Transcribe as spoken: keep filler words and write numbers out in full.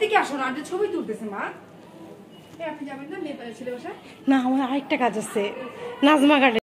এদিকে আসো না, ছবি তুলতেছে মা। আপনি যাবেন না নেপালের ছেলে বাসায়? না, আমার আরেকটা কাজ আছে, নাজমা